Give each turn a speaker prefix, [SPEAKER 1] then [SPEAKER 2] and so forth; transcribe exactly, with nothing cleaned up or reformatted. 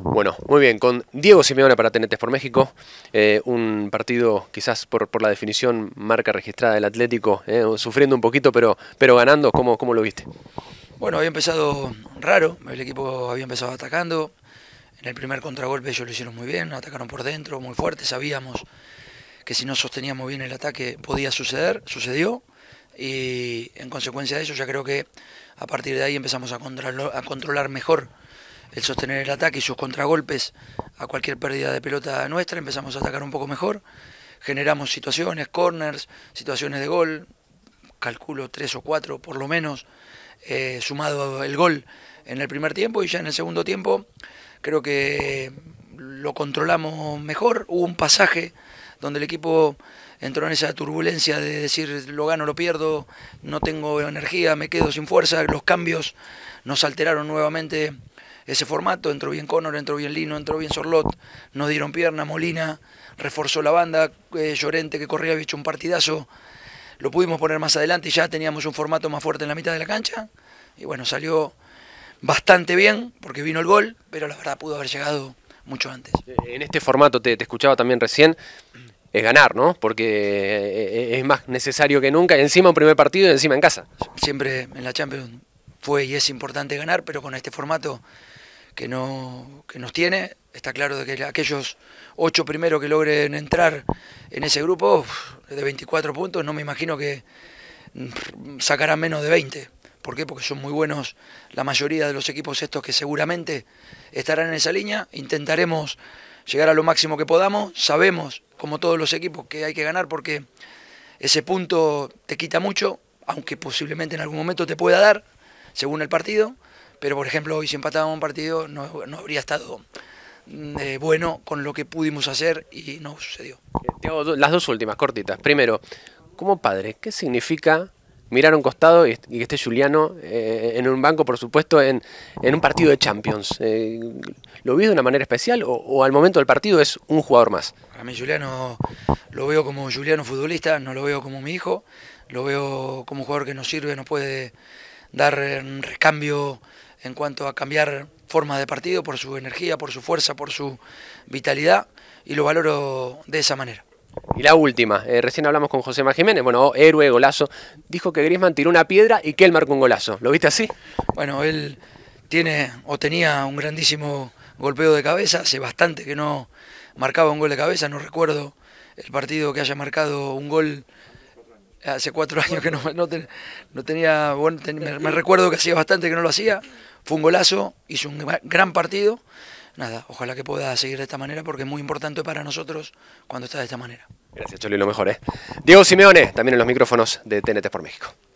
[SPEAKER 1] Bueno, muy bien, con Diego Simeone para T N T por México, eh, un partido quizás por, por la definición marca registrada del Atlético, eh, sufriendo un poquito pero, pero ganando. ¿Cómo, cómo lo viste?
[SPEAKER 2] Bueno, había empezado raro, el equipo había empezado atacando, en el primer contragolpe ellos lo hicieron muy bien, atacaron por dentro, muy fuerte, sabíamos que si no sosteníamos bien el ataque podía suceder, sucedió, y en consecuencia de eso ya creo que a partir de ahí empezamos a controlar, a controlar mejor el sostener el ataque y sus contragolpes a cualquier pérdida de pelota nuestra, empezamos a atacar un poco mejor, generamos situaciones, corners, situaciones de gol, calculo tres o cuatro por lo menos, eh, sumado el gol en el primer tiempo, y ya en el segundo tiempo creo que lo controlamos mejor. Hubo un pasaje donde el equipo entró en esa turbulencia de decir lo gano, lo pierdo, no tengo energía, me quedo sin fuerza. Los cambios nos alteraron nuevamente ese formato, entró bien Connor, entró bien Lino, entró bien Sorlot, nos dieron pierna, Molina reforzó la banda, eh, Llorente que corría había hecho un partidazo, lo pudimos poner más adelante y ya teníamos un formato más fuerte en la mitad de la cancha, y bueno, salió bastante bien porque vino el gol, pero la verdad pudo haber llegado mucho antes.
[SPEAKER 1] En este formato, te, te escuchaba también recién, es ganar, ¿no? Porque es más necesario que nunca, y encima un primer partido y encima en casa.
[SPEAKER 2] Siempre en la Champions fue y es importante ganar, pero con este formato que, no, que nos tiene, está claro de que aquellos ocho primeros que logren entrar en ese grupo de veinticuatro puntos, no me imagino que sacarán menos de veinte. ¿Por qué? Porque son muy buenos la mayoría de los equipos estos que seguramente estarán en esa línea. Intentaremos llegar a lo máximo que podamos. Sabemos, como todos los equipos, que hay que ganar porque ese punto te quita mucho, aunque posiblemente en algún momento te pueda dar, según el partido. Pero, por ejemplo, hoy si empatábamos un partido no, no habría estado eh, bueno con lo que pudimos hacer y no sucedió.
[SPEAKER 1] Te hago las dos últimas, cortitas. Primero, como padre, ¿qué significa mirar a un costado y que esté Juliano eh, en un banco, por supuesto, en, en un partido de Champions? Eh, ¿Lo ves de una manera especial o, o al momento del partido es un jugador más?
[SPEAKER 2] A mí Juliano lo veo como Juliano futbolista, no lo veo como mi hijo, lo veo como un jugador que nos sirve, nos puede dar un recambio en cuanto a cambiar formas de partido por su energía, por su fuerza, por su vitalidad, y lo valoro de esa manera.
[SPEAKER 1] Y la última, eh, recién hablamos con Josema Jiménez, bueno, héroe, golazo, dijo que Griezmann tiró una piedra y que él marcó un golazo. ¿Lo viste así?
[SPEAKER 2] Bueno, él tiene o tenía un grandísimo golpeo de cabeza, hace bastante que no marcaba un gol de cabeza, no recuerdo el partido que haya marcado un gol, hace cuatro años que no, no, ten, no tenía, bueno, ten, me, me recuerdo que hacía bastante que no lo hacía, fue un golazo, hizo un gran partido. Nada, ojalá que pueda seguir de esta manera porque es muy importante para nosotros cuando está de esta manera.
[SPEAKER 1] Gracias, Choli, lo mejor, ¿eh? Diego Simeone, también en los micrófonos de T N T por México.